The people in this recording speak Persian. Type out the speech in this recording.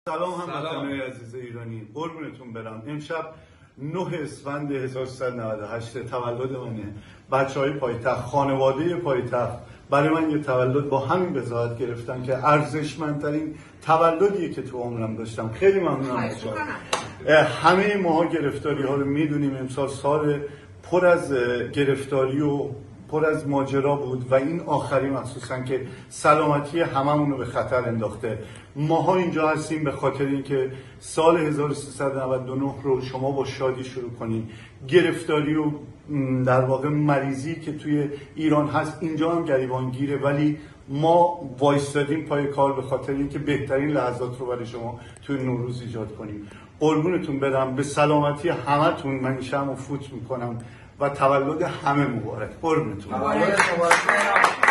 سلام هموطنان عزیز ایرانی، قربونتون برم. امشب 9 اسفند 1398 تولد منه. بچهای پایتخت، خانواده پایتخت برای من یه تولد با همین بضاعت گرفتن که ارزشمندترین تولدیه که تو عمرم داشتم. خیلی ممنونم ازشون. همه ماها گرفتاری ها رو میدونیم. امسال سال پر از گرفتاری و پر از ماجرا بود و این آخری مخصوصا که سلامتی هممون رو به خطر انداخته. ماها اینجا هستیم به خاطر اینکه سال 1399 رو شما با شادی شروع کنید. گرفتاری و در واقع مریضی که توی ایران هست اینجا هم گریبانگیره، ولی ما وایستادیم پای کار به خاطر اینکه بهترین لحظات رو برای شما توی نوروز ایجاد کنیم. قربونتون برم. به سلامتی همتون من شمع و فوت میکنم و تولد همه مبارک. قربونتون.